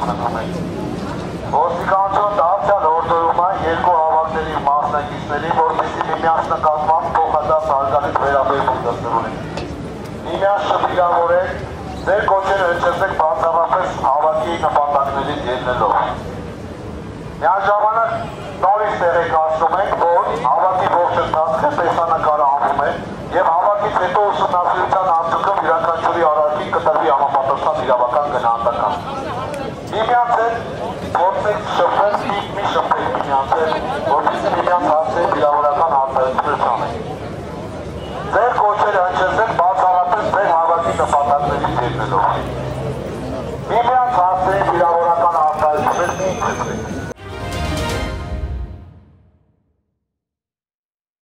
մնում է։ Ոստիկանություն դարձյալ հորդորում է երկու հավաքների մասնակիցների, որպեսզի միմյանց նկատմամբ փոխադարձ հարգալից վերաբերմունք դրսևորեն։ Միմյանց շփիլավորեք, ձեր կոչերը հնչեցեք բացառապես հավաքի նպատակներից ելնելով։ Միաժամանակ նորից տեղեկացնում ենք, որ հավաքի ողջ ընթացքը տեսանկարը